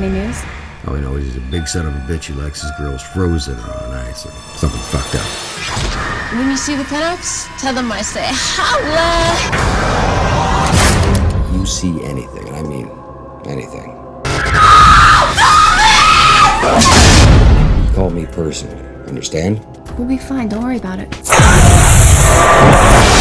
Any news? All I know is he's a big son of a bitch who likes his girls frozen or on ice or something fucked up. When you see the Pinups, tell them I say holla! You see anything, and I mean anything. Call me personally, understand? We'll be fine, don't worry about it.